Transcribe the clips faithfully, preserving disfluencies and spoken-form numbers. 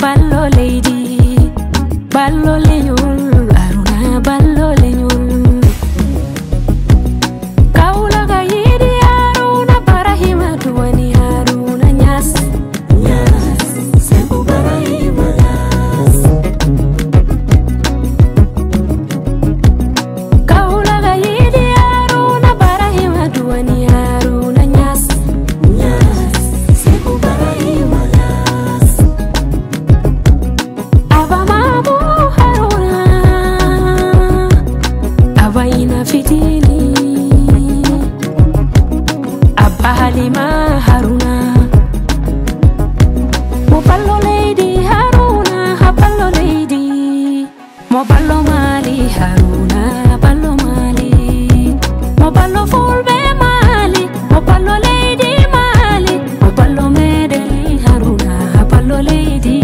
ballo lady, ballo lenyul, Aruna ballo lenyul. Kaula gayidi Aruna barahima duwani Aruna nyas, nyas, sebu barahima nyas. Kaula gayidi Aruna barahima duwani Aruna nyas, nyas, sebu barahima nyas. Aba mamu Haruna, aba ina fitini, aba Halima Haruna. Mo ballo lady Haruna, ha ballo lady. Mo ballo mali Haruna, ballo mali. Mo ballo fulbe mali, mo ballo lady mali. Mo ballo medeli Haruna, ha ballo lady.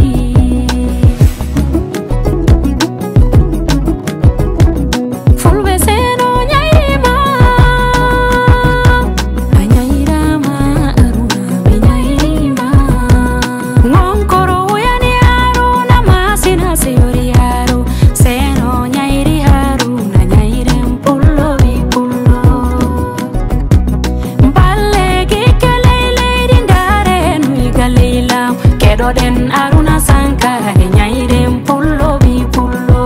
Fulbe seno nyairima, anyairama Aruna binyairima. Ngonkoro yani Haruna masina seori Haru, seno nyairi Haruna nyairem pullo bi pullo. Balle gikele lady ndare nui galela, kedo den Aruna sankare nyairem pullo bi pullo.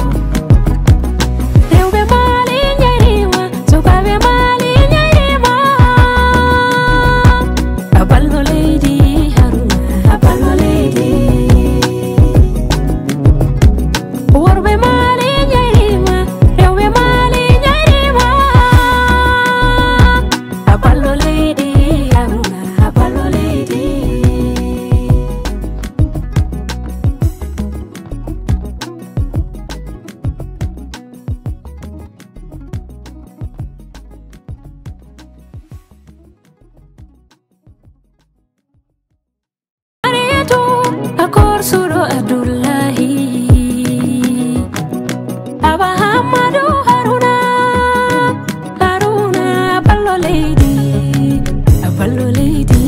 Rewbe mali nyairima, sukabe mali nyairima. Aballo lady Haruna, aballo lady. Worbe mali nyairima, rewbe mali nyairima. Aballo lady Haruna, aballo lady. Mariatu akor suro Abdullahi, Aba Hamadu Haruna, Haruna ballo lady, ballo lady.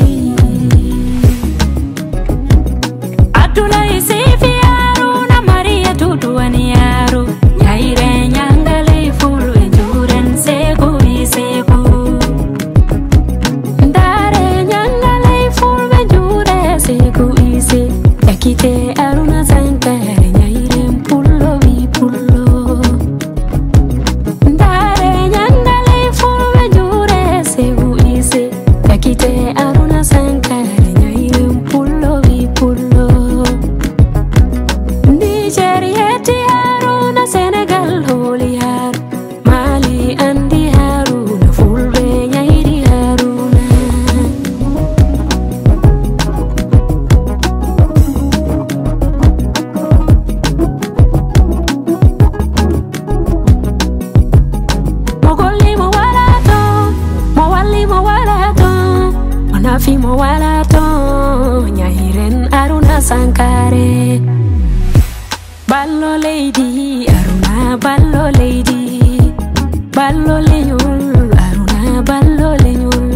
Abdullahi Sifi Haruna, Mariatu duwani Haru, nyaire nyangale fulu enjuren segu isegu. Ndare nyangale fulbe jure segu ise, yakite Aruna sankare nyairem pullo bi pullo. Ndare nyangale fulbe jure segu ise, yakite Aruna sankare nyairem pullo bi pullo. Nigerieti Haruna, Senegal holi Haru, Mali andi Haruna, fulbe nyairi Haruna. Mogoli mo walato, mo wali mo walato, onafi mo walato, nyairen Aruna sankare. Ballo lady Aruna, ballo lady, ballo lenyul Aruna, ballo lenyul.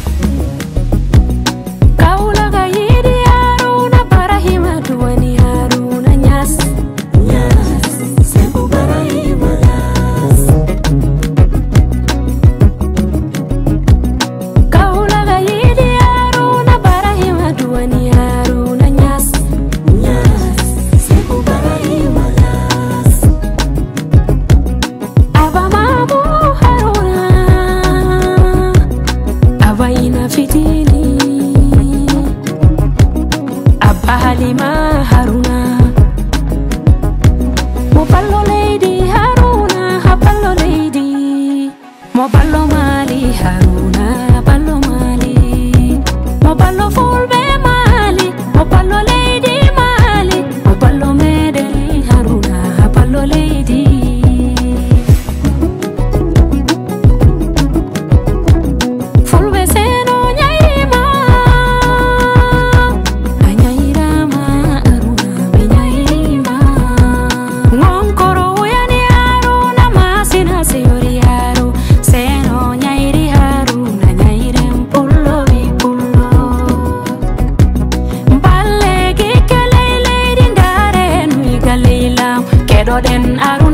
Kaula gayidi Aruna barahima duwani Haruna nyas, nyas, sebu barahima nyas. Kaula gayidi Aruna barahima duwani Haruna nyas, nyas, sebu barahima nyas. Aba mamu Haruna, aba ina fitini, aba Halima Haruna. do den aru